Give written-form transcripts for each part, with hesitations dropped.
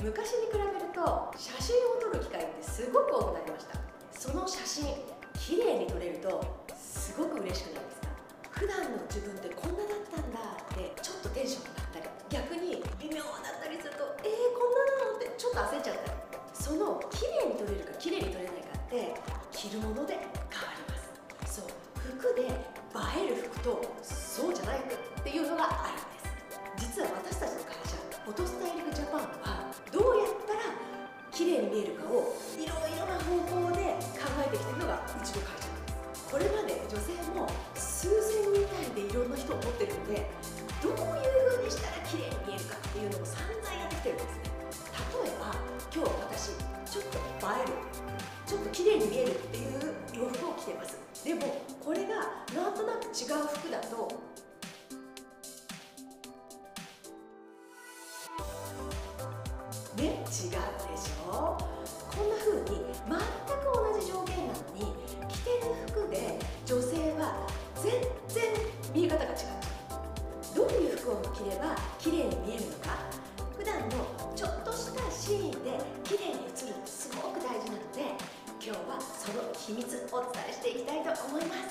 昔に比べると写真を撮る機会ってすごく多くなりました。その写真綺麗に撮れるとすごく嬉しくないですか？普段の自分ってこんなだったんだってちょっとテンションが上がったり、逆に微妙だったりするとこんななのってちょっと焦っちゃったり、その綺麗に撮れるか綺麗に撮れないかって着るもので変わります。そう、服で映える服とそうじゃない服っていうのがあるんです。実は私たちの会社フォトスタイリングジャパンはどうやったら綺麗に見えるかをいろいろな方法で考えてきてるのがうちの会社なんです。これまで女性も数千人単位でいろんな人を持ってるんで、どういう風にしたら綺麗に見えるかっていうのを散々やってきてるんですね。例えば今日私ちょっと映える、ちょっと綺麗に見えるっていう洋服を着てます。でもこれがなんとなく違う服だとね、違うでしょ。こんな風に全く同じ条件なのに着てる服で女性は全然見え方が違う。どういう服を着れば綺麗に見えるのか、普段のちょっとしたシーンで綺麗に映るってすごく大事なので、今日はその秘密をお伝えしていきたいと思います。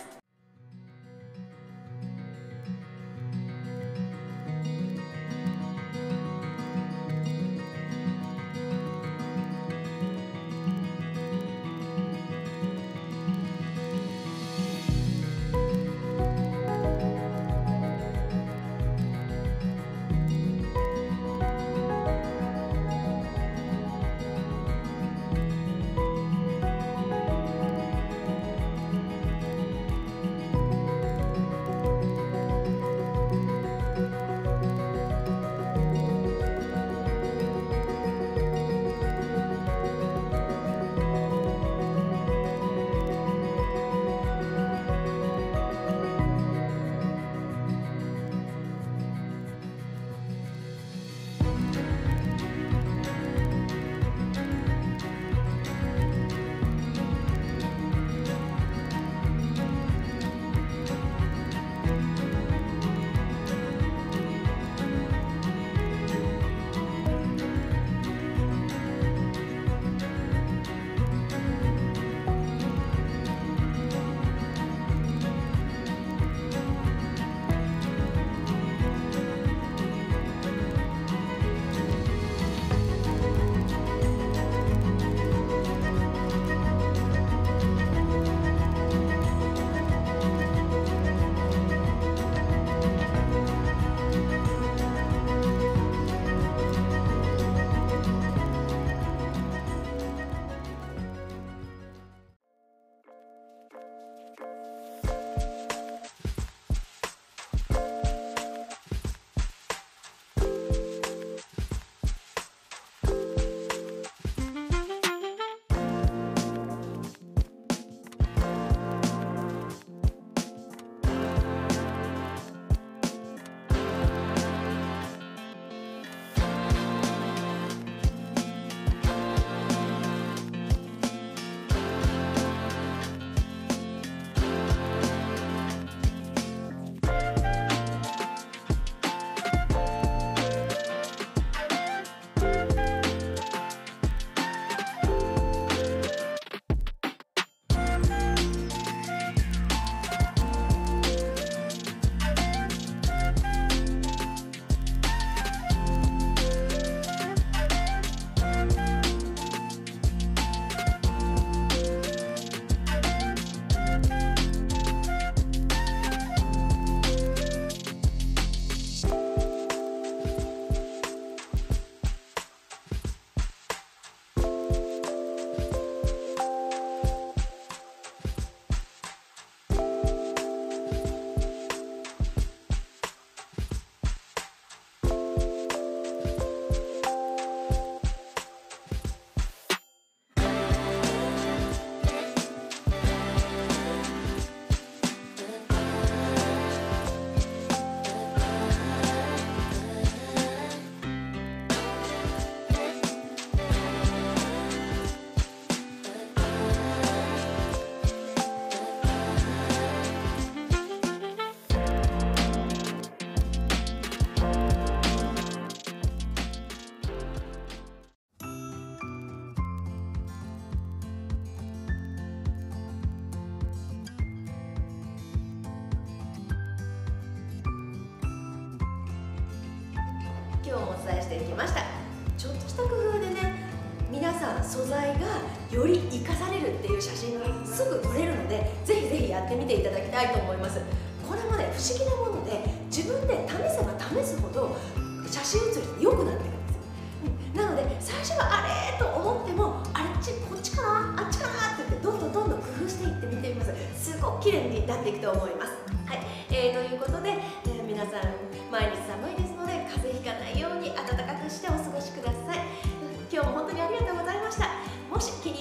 伝えしていきました。ちょっとした工夫でね、皆さん素材がより活かされるっていう写真がすぐ撮れるので、ぜひぜひやってみていただきたいと思います。これもね、不思議なもので、自分で試せば試すほど写真写りって良くなってくるんですよ。なので最初はあれと思っても、あれこっちかなあっちかなって言ってどんどん工夫していってみてみます。すごく綺麗になっていくと思います。はい、ということで、皆さん毎日寒いですので風邪ひかないように暖かくしてお過ごしください。今日も本当にありがとうございました。もし気に